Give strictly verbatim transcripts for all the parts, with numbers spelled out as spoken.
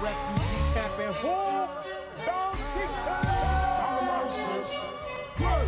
refugee camp in who? Bounty Word.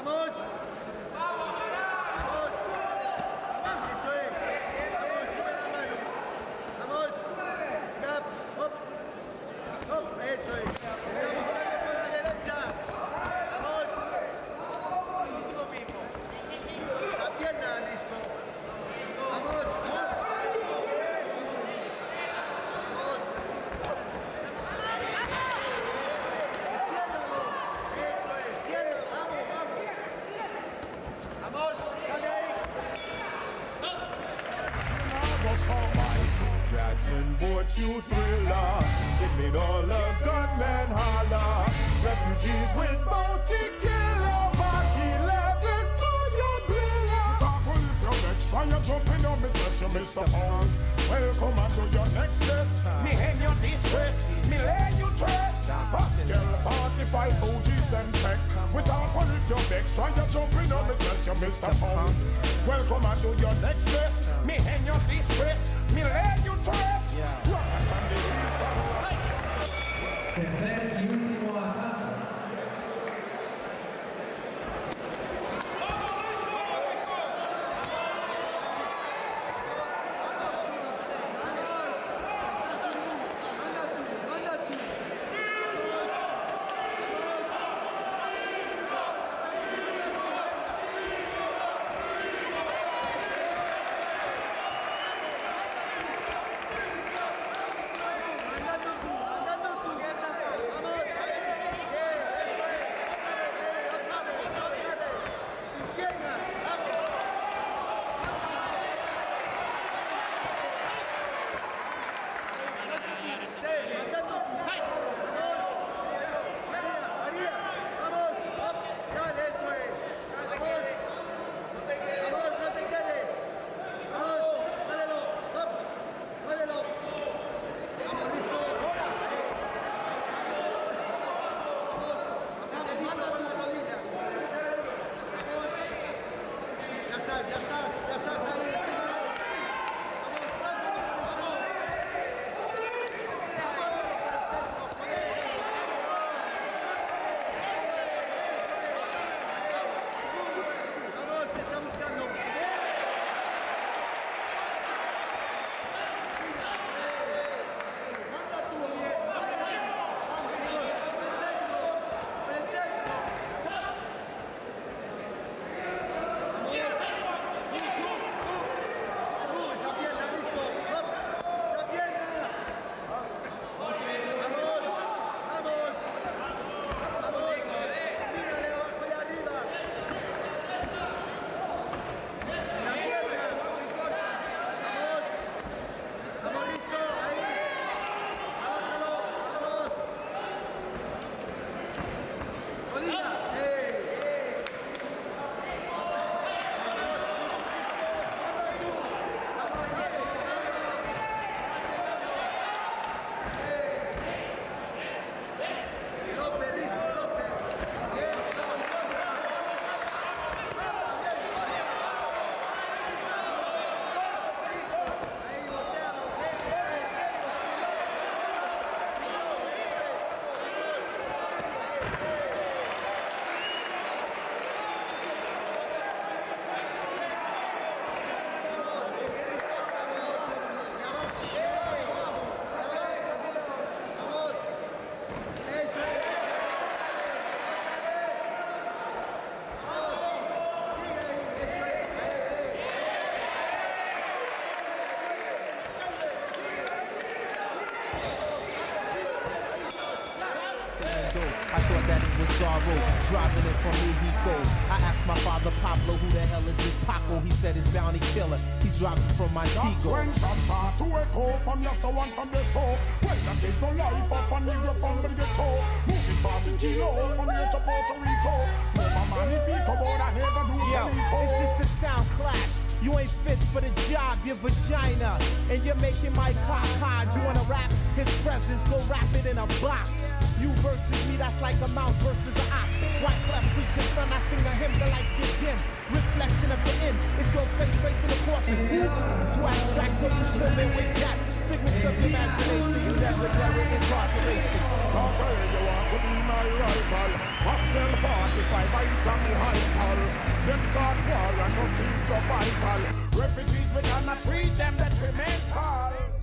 Jackson, boat you thriller. Give me all the gunmen holler. Refugees with bounty killer. Mark eleven for your driller. Talk with your next try you jumping on me dress, you Mister Pound. Welcome and do your next test. Me hang your distress, me lay you trust. Pascal forty-five O Gs them tech. We talk with your next try you jumping on me dress, you Mister Pound. Welcome and do your next test. Me hang your distress, me lay you trust. Rockers on the east side. Tercer y último asalto. I thought that it was Zorro, driving it from Mexico. I asked my father Pablo, who the hell is this Paco? He said it's bounty killer, he's driving from Montego. That's when shots start to echo from your soul and from your soul. Well, that is the life of a nigga from the ghetto. Moving past the kilo from here to Puerto Rico. Smoke my magnifico, but I never do Yo, is this a sound clash? You ain't fit for the job, your vagina. And you're making my cock hard. You wanna rap? His presence, go rap it in a box. You versus me, that's like a mouse versus an ox. White clef preacher, son, I sing a hymn, the lights get dim. Reflection of the end, it's your face facing the coffin. Oops, too abstract, so you kill me with that. Figments of imagination, you never dealt with incarceration. Don't tell you you want to be my rival. Pascal forty-five, I tell me hyper. start war and no seek survival. Refugees, we cannot treat them detrimental.